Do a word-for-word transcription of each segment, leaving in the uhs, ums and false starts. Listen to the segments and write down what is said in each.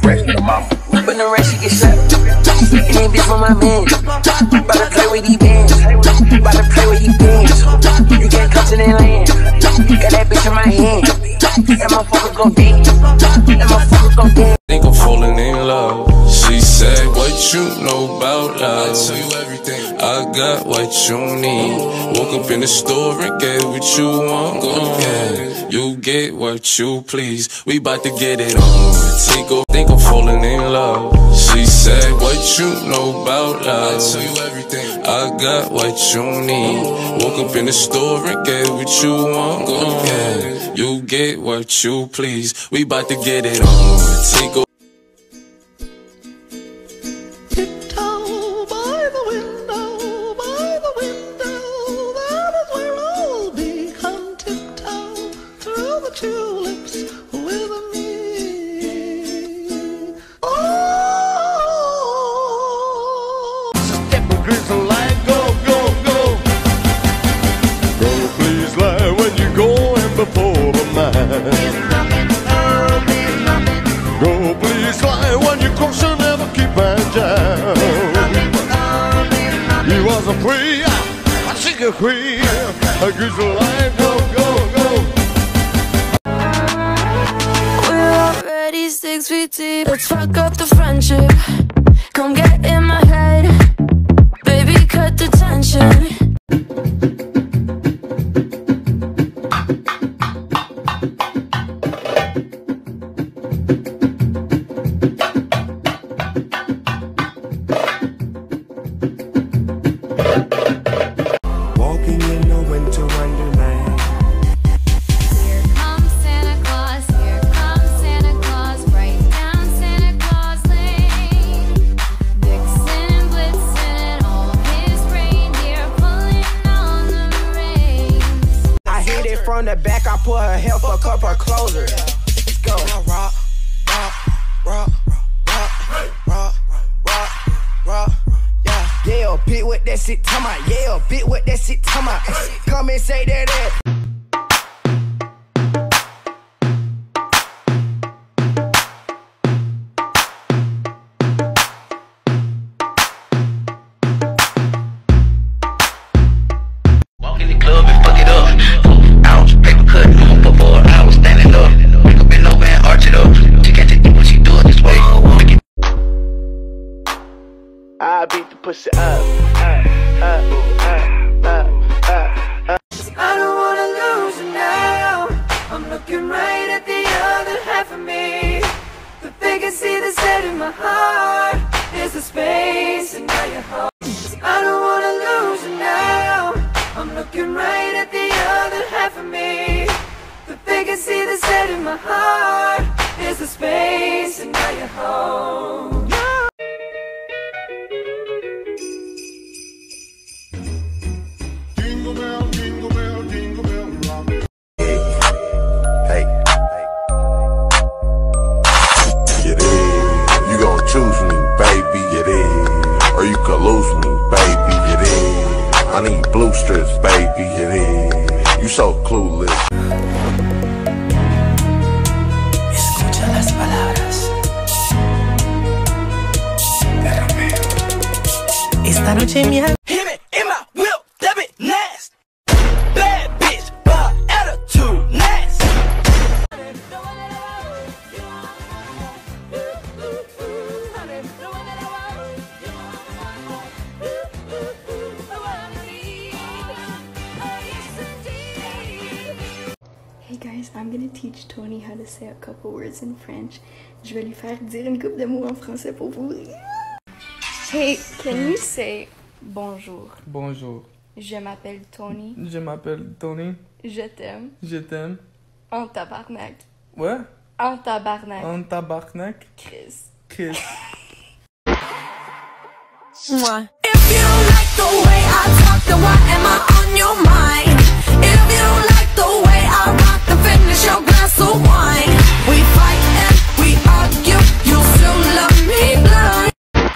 rest of the mama. But the rest, she get slapped. And then bitch for my man. About to play with these bands. About to play with these bands. You can't come to that land. Got that bitch in my hand. That motherfucker gon' dance. That motherfucker gon' dance. Think I'm falling in love. She said, what you know about love? I tell you everything. I got what you need. Woke up in the store and get what you want. Go ahead. You get what you please. We bout to get it on. Take a think I'm falling in love. She said, what you know about love? I tell you everything. I got what you need. Woke up in the store and get what you want. Go ahead. You get what you please. We bout to get it on. Take a tiptoe by the window, by the window. That is where I'll be. Come tiptoe through the tulips with me. Go, please fly when you cross and never keep my down. You was a queen, I think a queen. A good life, go, go, go. We're already six feet deep. Let's fuck up the friendship. Come get in my head. Baby, cut the tension. Walking in a winter wonderland. Here comes Santa Claus, here comes Santa Claus, right down Santa Claus Lane. Vixen, Blitzen, and all his reindeer pulling on the reins. I hit it from the back, I put her hair, fuck up her closer. Let's go. Rock, rock, rock, rock, rock, rock, rock, rock. Yeah, bitch, what that shit talking about? Yeah, bitch, what that shit talking about? Come and say that that. Walk in the club and fuck it up. Ooh, ouch, paper cut, I'm up for I was standing up. Pick up and over and arch it up. She can't take what she do it this way. I beat the pussy up, up, up, up, up, up, up. I don't wanna lose you now. I'm looking right at the other half of me. The vacancy that's set in my heart is the space in my heart. I don't wanna lose you now. I'm looking right at the other half of me. The vacancy that's set in my heart is the space in my heart. Jingle bell, jingle bell, jingle bell rock. Hey, get in. You gon' choose me, baby, get in. Or you could lose me, baby, get in. I need blue strips, baby, get in. You so clueless. Escucha las palabras. Esta noche mi hit me in my whip, that bit nasty. Bad bitch, but attitude nasty. Hey guys, I'm gonna teach Tony how to say a couple words in French. Je vais lui faire dire une couple de mots en français pour vous. Hey, can you say bonjour? Bonjour. Je m'appelle Tony. Je m'appelle Tony. Je t'aime. Je t'aime. En tabarnak. Ouais? En tabarnak. En tabarnak. Chris. Chris. Moi. If you don't like the way I talk, then why am I on your mind? If you don't like the way I rock, then finish your glass of wine. We fight and we argue, you still love me blind.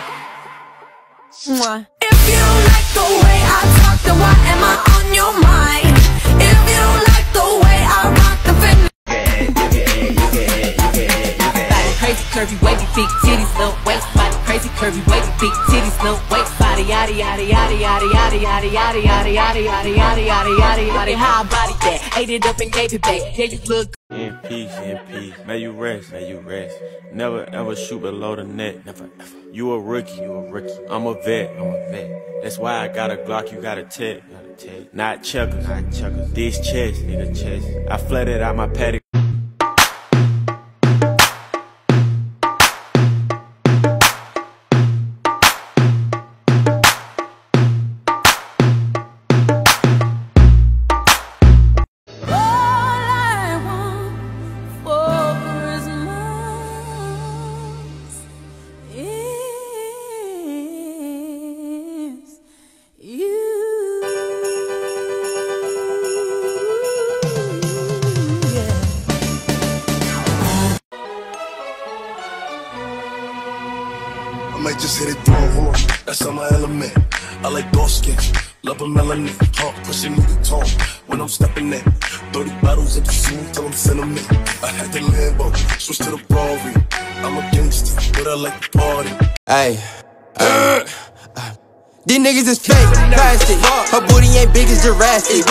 Moi. If you don't like the way I talk, then why am I on your mind? If you don't like the way I rock, then finish. You get it, you get it, you get it, you get it, you get it. Crazy. curvy, wavy, big titties, little waist body, crazy curvy, wavy, big titties, little waist body, yada yada yada yada yada yada yada yada yada yada yada yada yada yada. How I body that, ate it up and gave it back. Yeah, you look. In peace, in peace. May you rest, may you rest. Never ever shoot below the net. Never ever. You a rookie, you a rookie. I'm a vet, I'm a vet. That's why I got a Glock, you got a tech. Not checkers, not checkers. This chest, need a chest. I flooded out my paddock. I might just hit it through a horn, that's on my element. I like dark skin, love a melanin. Talk, pushing me the tone when I'm stepping in. thirty bottles at the scene, tell them sentiment. I had the Lambo, switch to the Ferrari. I'm a gangster, but I like to party. Hey, uh, uh, these niggas is fake, plastic. Her booty ain't big as Jurassic.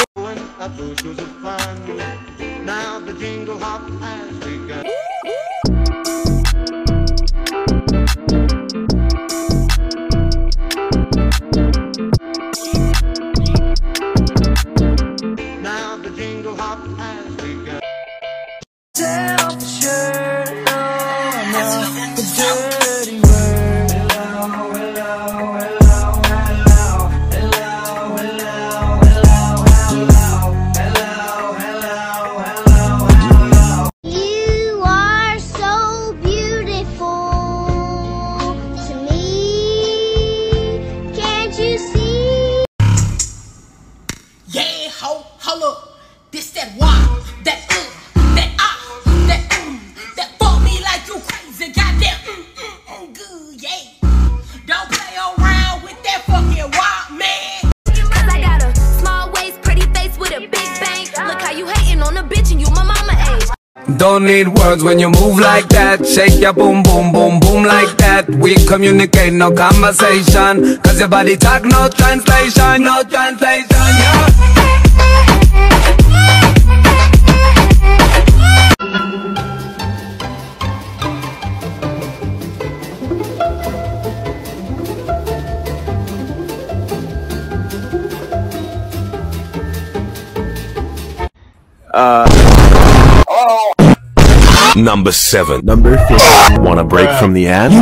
Now the jingle hop has begun. Now the jingle hop has begun. Tell for sure, no, no, the dirty word. Hello, hello, hello, hello, hello, hello, hello, hello, hello, hello, hello. You are so beautiful to me. Can't you see? Yeah, ho, hold up. This that wah, that uh, that ah, that mm, that fuck me like you crazy. Goddamn, mm, mm, mm, good, yeah. Don't play around with that fucking wah, man. Cause I got a small waist, pretty face with a big bang. Look how you hating on a bitch and you my mama age. Don't need words when you move like that. Shake your boom, boom, boom, boom like that. We communicate, no conversation. Cause your body talk, no translation, no translation, yeah. Uh. Number seven. Number fifteen. Want a break from the ad?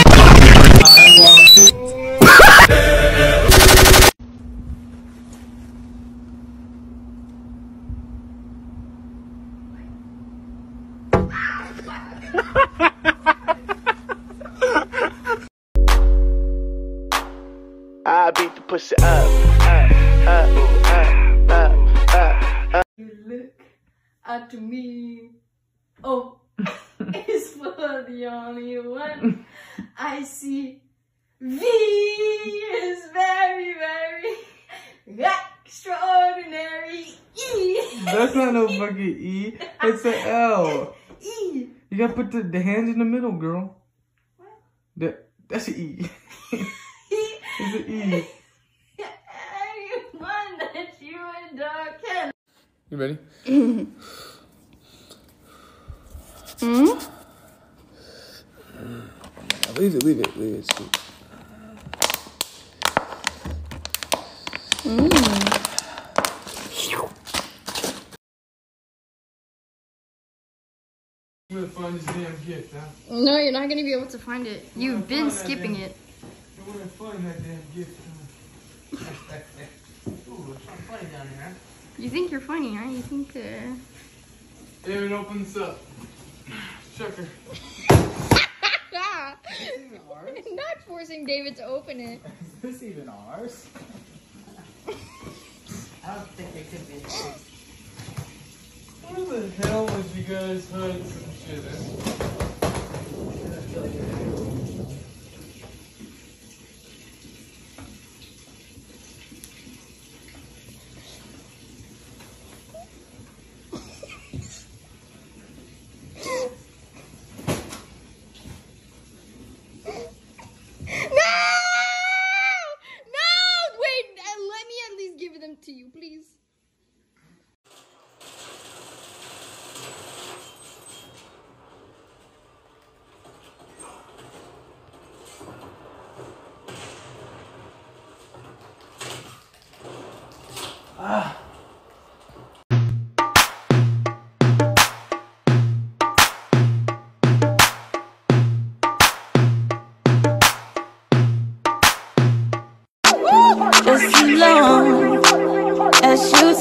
I beat the pussy up, up, up, up, up, up, up. You look at me. Oh, it's for the only one I see. V is very, very extraordinary. E. That's not no fucking E. It's an L. E. You gotta put the, the hands in the middle, girl. What? That, that's an E. It's an E. Anyone that you adore can. You ready? Mm. Mm? Leave it, leave it, leave it. Sweet. Mm. I'm gonna find this damn gift, huh? No, you're not gonna be able to find it. You've been skipping it. I'm gonna find that damn gift, huh? Ooh, it's not funny down here, huh? You think you're funny, huh? You think, uh... David, open this up. Sucker. I'm not forcing David to open it. Is this even ours? I don't think it could be. Where the hell would you guys hide some shit in?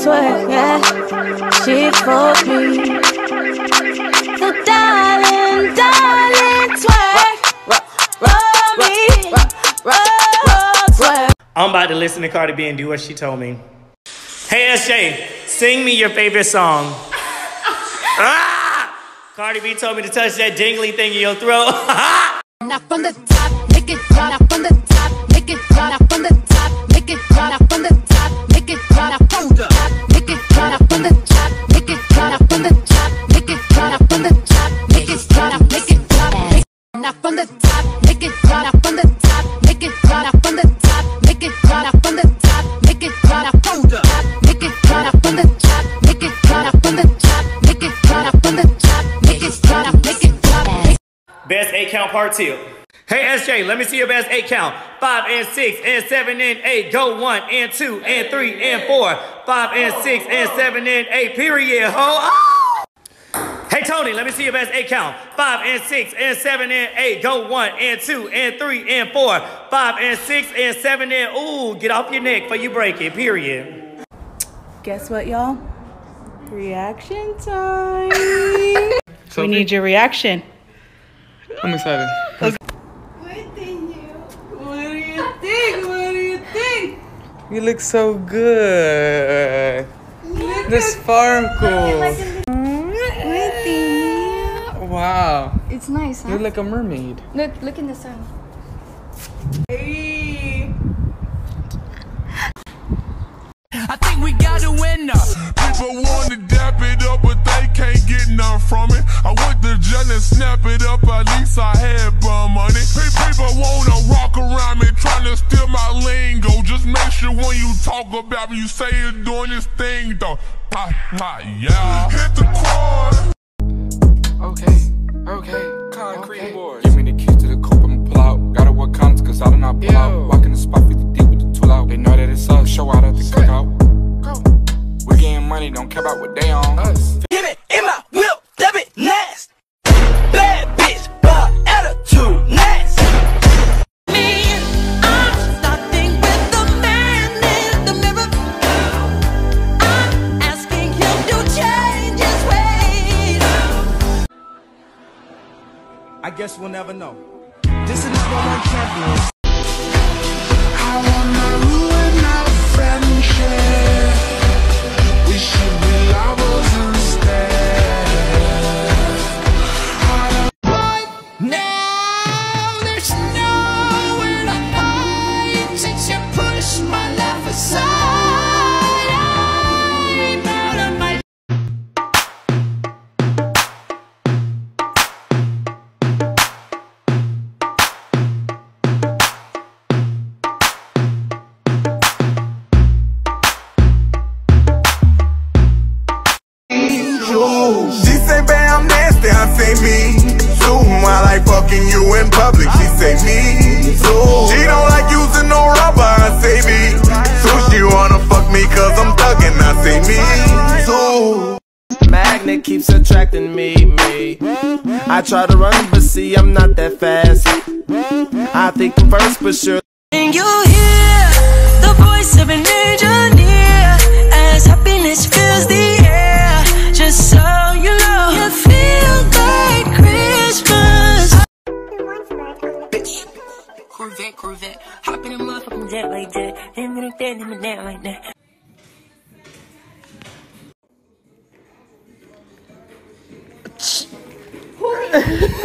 twerk, yeah. She for me. So darling, darling, twerk for me. Oh, twerk. I'm about to listen to Cardi B and do what she told me. Hey S J, sing me your favorite song. Ah! Cardi B told me to touch that dingly thing in your throat. Now from the top, make it drop. Now from the top, make it drop. Now from the top, make it drop. Now from the top, make it drop. Now from the top, make it drop. Now from the top, make it drop. Now from the top, make it drop. Now from the top, make it drop. Now make it drop. Now from the top, make it drop. Now from the top, make it drop. Now from the top, make it drop. Now from the top, make it drop. Now from the top, make it drop. Now from the top, make it drop. Now from the top, make it drop. Now from the top, make it drop. Now make it drop. Best eight count part two. Hey S J, let me see your best eight count. Five and six and seven and eight. Go one and two and three and four. Five and six and seven and eight. Period. Ho. Oh! Hey Tony, let me see your best eight count. Five and six and seven and eight. Go one and two and three and four. Five and six and seven and ooh, get off your neck before you break it. Period. Guess what, y'all? Reaction time. We need your reaction. I'm excited. What do you, what do you think? What do you think? You look so good. Look the sparkles. What the? Wow. It's nice, huh? You're like a mermaid. Look, look in the sun. Hey. I think we got a winner. People want to dap it up, but they can't get none from it. I went to jail and snap it up, at least I had bum money. People want to rock around me, trying to steal my lingo. Just make sure when you talk about me, you say you're doing this thing, though. Ah, ah, yeah. Hit the quad. Okay, okay, concrete okay. Boards. Give me the keys to the coupe, I'ma pull out. Gotta work counts, cause I do not pull Ew. out. Walk in the spot fifty deep with the tool out. They know that it's us, show out at the cookout. We getting money, don't care about what they on. Us. Give it in my whip, that bit nasty. Bad bitch, but attitude nasty. Me, I'm starting with the man in the mirror. I'm asking him to change his ways. I guess we'll never know. This is number one champion. I wanna ruin our friendship. We should be lovers instead. Now there's nowhere to hide since you pushed my life aside. I'm out of my She say, babe, I'm nasty, I say me too. I like fucking you in public, she say me too. She don't like using no rubber, I say me too. She wanna fuck me cause I'm thuggin', I say me too. Magnet keeps attracting me, me. I try to run, but see, I'm not that fast. I think I'm first, but sure. And you hear the voice of an angel near as happiness fills the air. Just so you know, you feel like Christmas. Corvette, Corvette, hop in a motherfucking jet like that. And then I'm dead in the net like that. Who